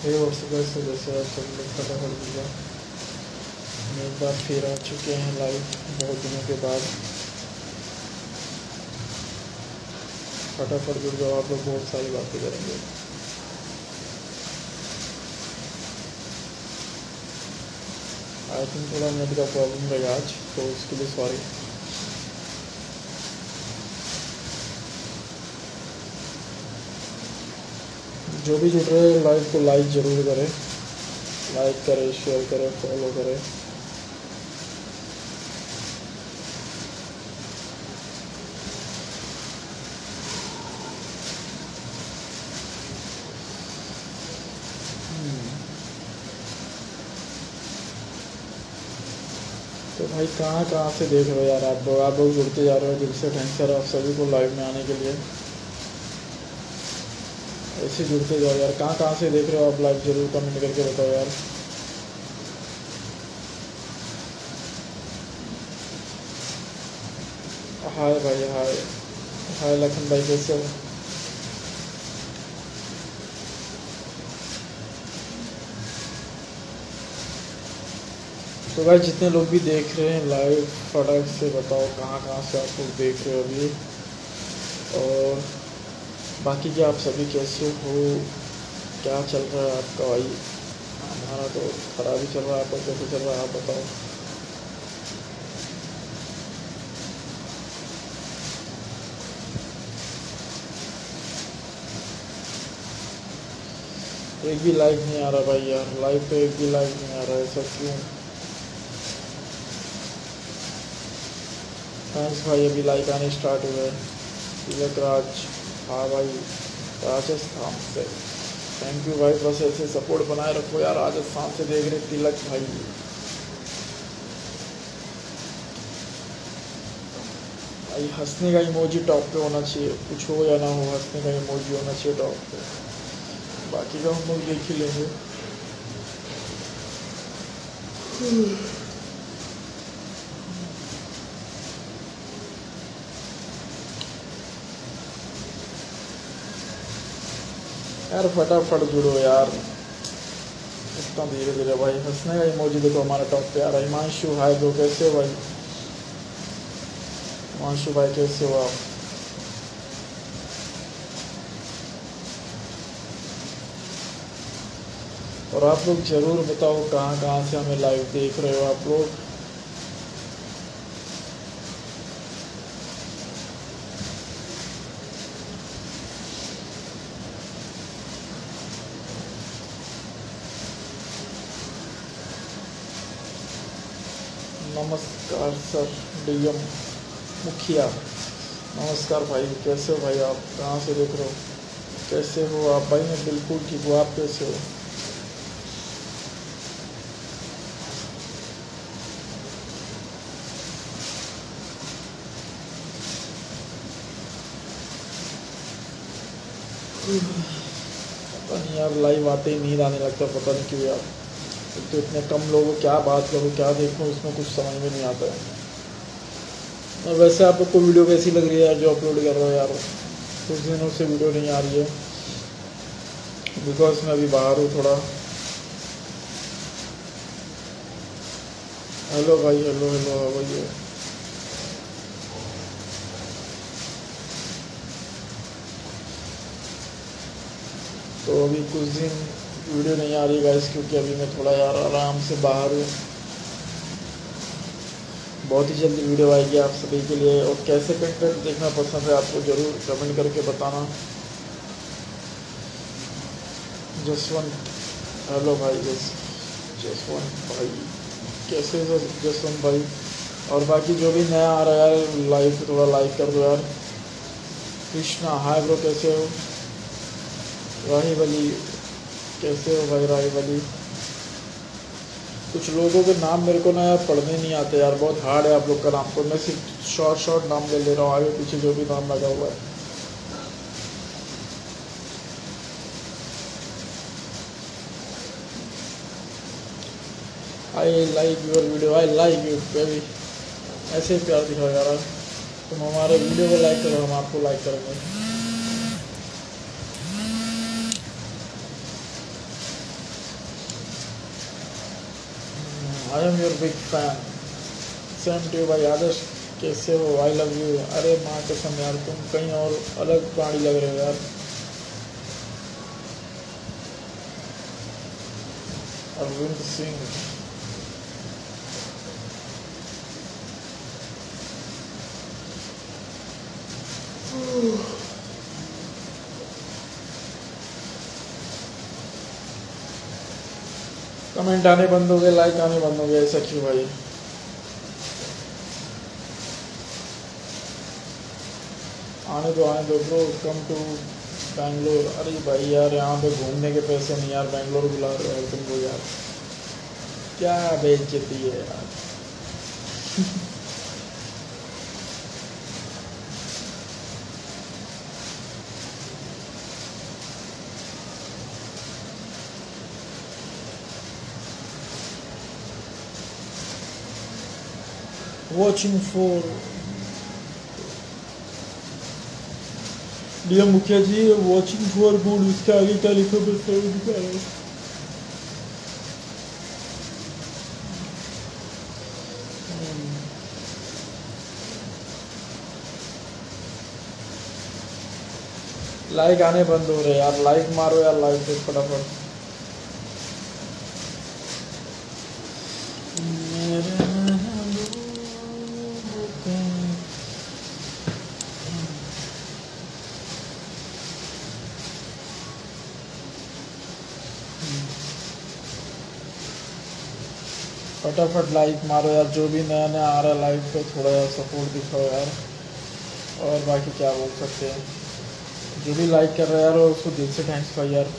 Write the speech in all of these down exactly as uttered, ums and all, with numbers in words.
हे वर्ष से जैसे आप सब लोग फटाफट दिया एक बार फिर आ चुके हैं लाइव बहुत दिनों के बाद। फटाफट जुड़ जाओ आप लोग, बहुत सारी बातें करेंगे। आई थिंक थोड़ा नेट का प्रॉब्लम रहेगा आज, तो उसके लिए सॉरी। जो भी जुड़ रहे हैं लाइव को लाइक ज़रूर करें, लाइक करें, शेयर करें, फॉलो करें। तो भाई कहाँ कहाँ से देख रहे हो यार आप लोग आप लोग जुड़ते जा रहे हो, दिल से थैंक्स सर आप सभी को लाइव में आने के लिए। ऐसे जुड़ते जाओ यार, कहाँ कहाँ से देख रहे हो आप लाइव, जरूर कमेंट करके बताओ यार। हाय भाई, हाय हाय लखन भाई, कैसे हो? तो भाई जितने लोग भी देख रहे हैं लाइव, फटाक से बताओ कहाँ कहाँ से आप लोग देख रहे हो अभी, और बाकी क्या आप सभी कैसे हो, क्या चल रहा है आपका? भाई हमारा तो खराब ही चल रहा है, आपका कैसे चल रहा है आप बताओ। एक भी लाइक नहीं आ रहा भाई यार, लाइव पे एक भी लाइक नहीं आ रहा है, ऐसा क्यों? थैंक्स भाई, अभी लाइक आने स्टार्ट हुए। तिलक राज, हाँ भाई राजस्थान से, थैंक यू भाई, बस ऐसे सपोर्ट बनाए रखो यार। राजस्थान से देख रहे तिलक भाई, भाई हंसने का इमोजी टॉप पे होना चाहिए, कुछ हो या ना हो हंसने का इमोजी होना चाहिए टॉप पे, बाकी का हम लोग देख ही लेंगे। यार फटाफट जुड़ो यार, इतना धीरे धीरे भाई। हंसने का इमोजी देखो हमारा टॉप पे आ रहा है। हिमांशु हाय ब्रो, कैसे हो भाई? हिमांशु भाई कैसे हो आप? और आप लोग जरूर बताओ कहाँ कहाँ से हमें लाइव देख रहे हो आप लोग। नमस्कार सर डीएम मुखिया, नमस्कार भाई, कैसे हो भाई? आप कहाँ से देख रहे हो, कैसे हो आप? भाई मैं बिल्कुल ठीक हूँ, आप कैसे हो? पता नहीं यार, लाइव आते ही नींद आने लगता है, पता नहीं क्यों यार। तो इतने कम लोगों, क्या बात करूँ क्या देखूँ, इसमें कुछ समझ में नहीं आता है। और वैसे आप लोग को वीडियो कैसी लग रही है यार जो अपलोड कर रहे हो यार? कुछ दिनों से वीडियो नहीं आ रही है, बिकॉज मैं अभी बाहर हूँ थोड़ा। हेलो भाई, hello hello, how are you? तो अभी कुछ दिन वीडियो नहीं आ रही गाइस, क्योंकि अभी मैं थोड़ा यार आराम से बाहर हूँ। बहुत ही जल्दी वीडियो आएगी आप सभी के लिए। और कैसे कंटेंट देखना पसंद है आपको, ज़रूर कमेंट करके बताना। जसवंत, हेलो भाई जस जसवंत भाई, कैसे हो जसवंत भाई? और बाकी जो भी नया आ रहा है लाइव पे थोड़ा लाइक कर दो यार। कृष्णा हाय ब्रो, कैसे हो? राही वली, कैसे हो भाई राही वली? कुछ लोगों के नाम मेरे को ना यार पढ़ने नहीं आते यार, बहुत हार्ड है आप लोग का नाम को। मैं सिर्फ शॉर्ट शॉर्ट नाम ले ले रहा हूँ, आगे पीछे जो भी नाम लगा हुआ है। I like your video, I like you baby, ऐसे ही प्यार दिखाओ यार। तुम हमारे वीडियो को लाइक करो, हम आपको लाइक करेंगे। I am your big fan. Same to भाई आदर्श, कैसे हो? I love you. अरे माँ कसम यार, तुम कहीं और अलग प्राणी लग रहे हो यार। अरविंद सिंह, कमेंट आने बंद हो गए, लाइक आने बंद हो गए, ऐसा क्यों भाई? आने दो आने दो ब्रो, कम टू बैंगलोर। अरे भाई यार, यहाँ पे घूमने के पैसे नहीं यार, बैंगलोर बुला रहे हो तुमको यार, क्या बेइज्जती है यार। वॉचिंग फॉर डीएम मुखिया जी, वॉचिंग फॉर गुड, उसके आगे क्या लिखो बस दिखा रहा है। लाइक आने बंद हो रहे यार, लाइक मारो यार, लाइक पे फटाफट। फटाफट लाइक मारो यार, जो भी नया नया आ रहा है लाइक पे थोड़ा यार सपोर्ट दिखाओ यार। और बाकी क्या बोल सकते हैं, जो भी लाइक कर रहा है यार उसको दिल से थैंक्स भाई यार।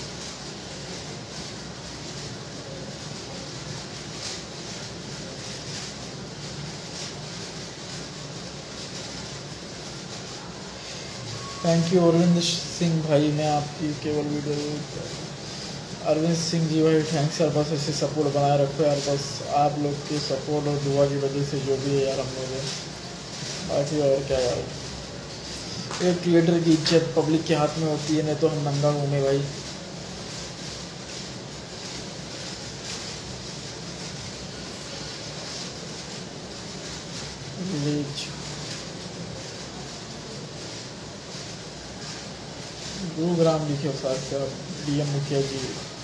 थैंक यू अरविंद सिंह भाई, मैं आपकी केवल वीडियो। अरविंद सिंह जी भाई थैंक्स यार, बस ऐसे सपोर्ट बनाए रखो यार, बस आप लोग की सपोर्ट और दुआ की वजह से जो भी है यार हम लोग है, बाकी और क्या यार। एक क्रिएटर की इज्जत पब्लिक के हाथ में होती है, नहीं तो हम नंगा घूमे भाई। विलेज गुरुग्राम लिखे साथ से डीएम मुखिया जी।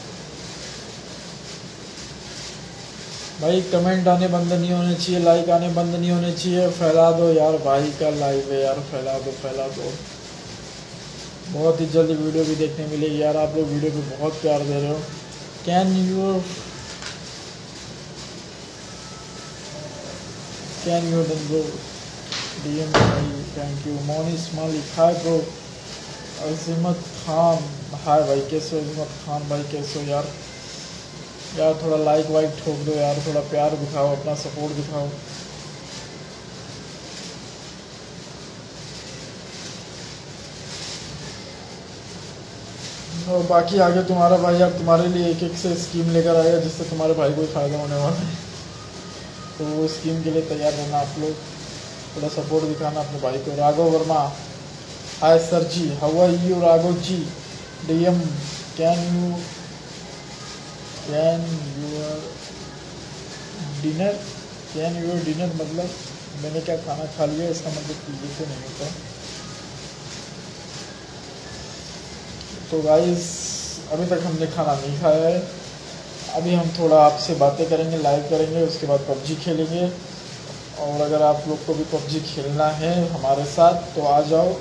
भाई कमेंट आने बंद नहीं होने चाहिए, लाइक आने बंद नहीं होने चाहिए, फैला दो यार भाई का लाइव है यार, फैला दो फैला दो। बहुत ही जल्दी वीडियो भी देखने मिलेगी यार, आप लोग वीडियो पे बहुत प्यार दे रहे हो। Can you can you done bro, DM भाई thank you. Monis Malik hi bro. अजीमत Khan हाय भाई, कैसे हो अजीमत खान भाई, कैसे हो यार? यार थोड़ा लाइक वाइक ठोक दो यार, थोड़ा प्यार दिखाओ, अपना सपोर्ट दिखाओ। और बाकी आगे तुम्हारा भाई यार तुम्हारे लिए एक एक से स्कीम लेकर आएगा जिससे तुम्हारे भाई को फ़ायदा होने वाला है, तो वो स्कीम के लिए तैयार रहना आप लोग, थोड़ा सपोर्ट दिखाना अपने भाई को। Raghav Verma hi sir ji, how are you Raghav ji? DM can you can your dinner can your dinner मतलब मैंने क्या खाना खा लिया, इसका मतलब ये तो नहीं होता। तो गाइस अभी तक हमने खाना नहीं खाया है, अभी हम थोड़ा आपसे बातें करेंगे, लाइव करेंगे, उसके बाद पबजी खेलेंगे। और अगर आप लोग को भी पबजी खेलना है हमारे साथ तो आ जाओ।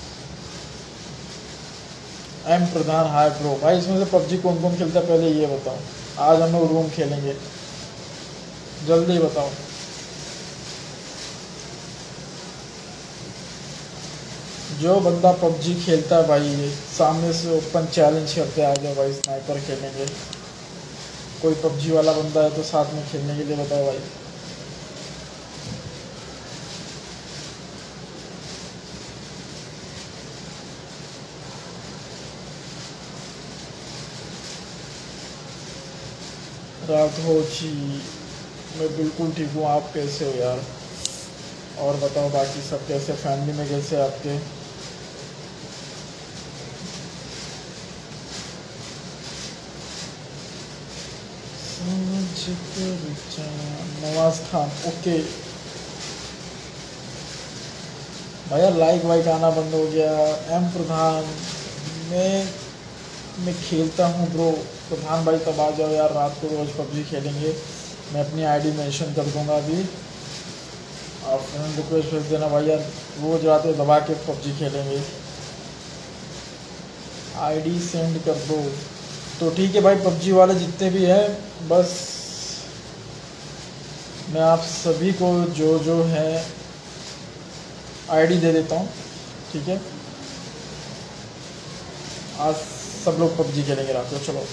एम प्रधान हाय प्रो भाई, इसमें से पबजी कौन कौन खेलता है पहले ये बताओ, आज हम लोग रूम खेलेंगे, जल्दी बताओ। जो बंदा पबजी खेलता है भाई सामने से ओपन चैलेंज करते आ जाओ भाई, स्नाइपर खेलेंगे। कोई पबजी वाला बंदा है तो साथ में खेलने के लिए बताओ भाई। राघव जी मैं बिल्कुल ठीक हूँ, आप कैसे हो यार? और बताओ बाकी सब कैसे, फैमिली में कैसे आपके? समझ नवाज खान ओके भैया, लाइक वाइक आना बंद हो गया। एम प्रधान, मैं मैं खेलता हूँ ब्रो। प्रधान भाई तब आ जाओ यार, रात को रोज़ पबजी खेलेंगे। मैं अपनी आईडी मेंशन कर दूंगा अभी, आप फ्रेंड रिक्वेस्ट भेज देना भाई यार, रोज़ रात को दबा के पबजी खेलेंगे। आईडी सेंड कर दो तो ठीक है भाई। पबजी वाले जितने भी हैं, बस मैं आप सभी को जो जो है आईडी दे देता हूँ, ठीक है। आज सब लोग पबजी खेलेंगे रात को, चलो।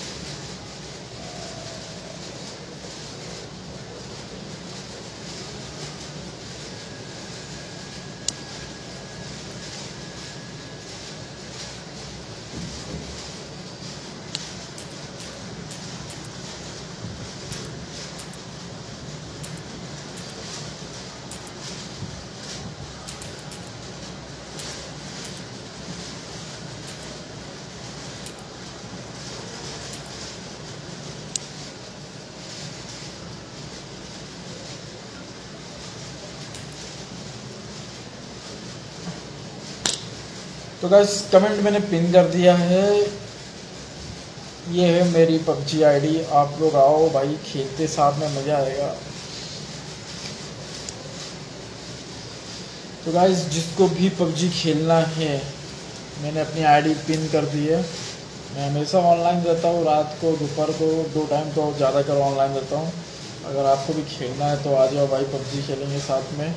तो गाइस कमेंट मैंने पिन कर दिया है, ये है मेरी पबजी आईडी। आप लोग आओ भाई, खेलते साथ में मज़ा आएगा। तो गाइस जिसको भी पबजी खेलना है, मैंने अपनी आईडी पिन कर दी है। मैं हमेशा ऑनलाइन रहता हूँ, रात को दोपहर को दो टाइम तो ज़्यादातर ऑनलाइन रहता हूँ। अगर आपको भी खेलना है तो आ जाओ भाई, पबजी खेलेंगे साथ में।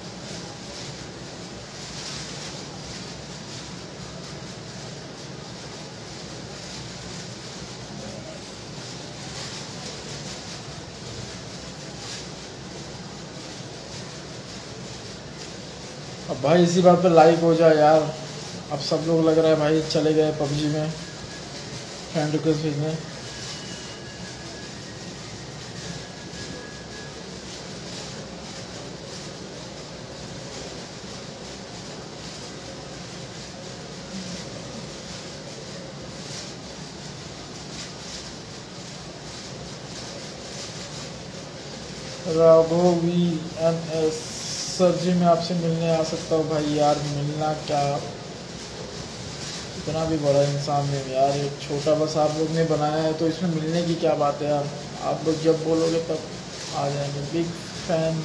अब भाई इसी बात पे लाइक हो जाए यार। अब सब लोग लग रहा है भाई चले गए पबजी में फ्रेंड रिक्वेस्ट भेजने। Ragho V N S sir ji, मैं आपसे मिलने आ सकता हूँ भाई? यार मिलना क्या, इतना भी बड़ा इंसान नहीं यार, एक छोटा बस आप लोग ने बनाया है, तो इसमें मिलने की क्या बात है यार। आप लोग जब बोलोगे तब आ जाएंगे। Big fan.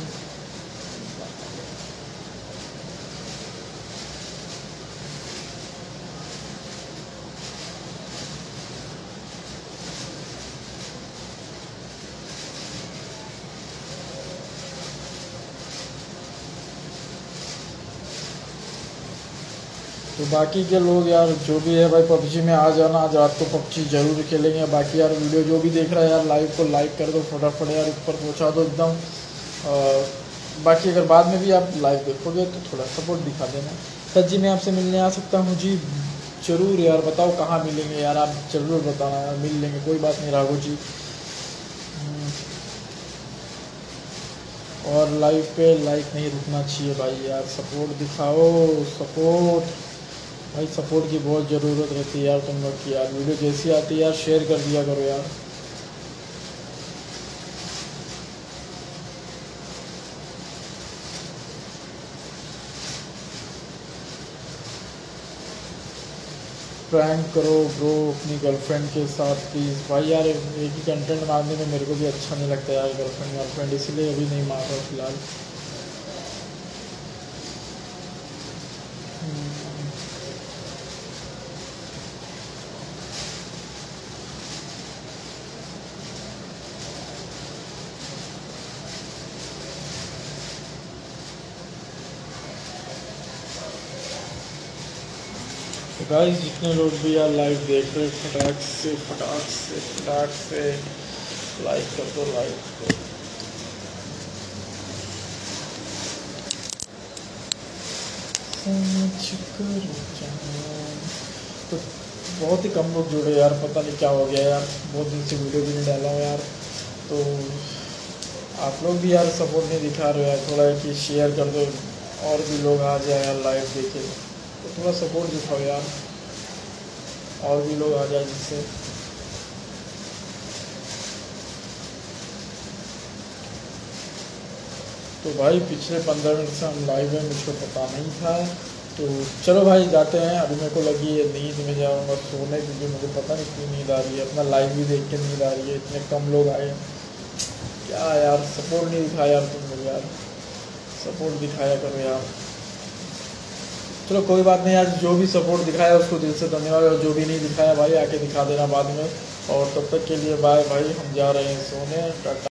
तो बाकी के लोग यार जो भी है भाई, पबजी में आ जाना। आज रात को पबजी जरूर खेलेंगे। बाकी यार वीडियो जो भी देख रहा है यार, लाइव को लाइक कर दो फटाफट यार, ऊपर पहुंचा दो एकदम। बाकी अगर बाद में भी आप लाइव देखोगे तो थोड़ा सपोर्ट दिखा देना। सर जी मैं आपसे मिलने आ सकता हूँ जी? जरूर यार, बताओ कहाँ मिलेंगे यार, आप ज़रूर बताना यार, मिल लेंगे, कोई बात नहीं राघव जी। और लाइव पे लाइक नहीं रुकना चाहिए भाई यार, सपोर्ट दिखाओ सपोर्ट भाई, सपोर्ट की बहुत ज़रूरत रहती है यार तुम लोग की यार। वीडियो जैसी आती है यार शेयर कर दिया करो यार। प्रैंक करो ब्रो अपनी गर्लफ्रेंड के साथ प्लीज़। भाई यार एक ही कंटेंट मारने में मेरे को भी अच्छा नहीं लगता यार, गर्लफ्रेंड गर्लफ्रेंड, इसलिए अभी नहीं मार रहा फिलहाल। तो गाइस जितने लोग भी यार लाइव देख रहे, फटाक से फटाक से फटाक से लाइक कर दो, लाइक कर तो बहुत ही कम लोग जुड़े यार, पता नहीं क्या हो गया यार, बहुत दिन से वीडियो भी नहीं डाला हूँ यार। तो आप लोग भी यार सपोर्ट नहीं दिखा रहे हो यार, थोड़ा कि शेयर कर दो और भी लोग आ जाए यार लाइव देखे, तो थोड़ा सपोर्ट दिखाओ यार, और भी लोग आ जाए जिससे। तो भाई पिछले पंद्रह मिनट से हम लाइव हैं, मुझको पता नहीं था। तो चलो भाई जाते हैं। अभी मेरे को लगी है नींद में जाऊँगा सोने, क्योंकि मुझे पता नहीं क्यों नींद आ रही है। अपना लाइव भी देख के नींद आ रही है, इतने कम लोग आए। क्या यार सपोर्ट नहीं दिखाया यार तुम लोग, यार सपोर्ट दिखाया करो यार। चलो कोई बात नहीं यार, जो भी सपोर्ट दिखाया उसको दिल से धन्यवाद, और जो भी नहीं दिखाया भाई आके दिखा देना बाद में। और तब तक के लिए बाय भाई, हम जा रहे हैं सोने। टाटा।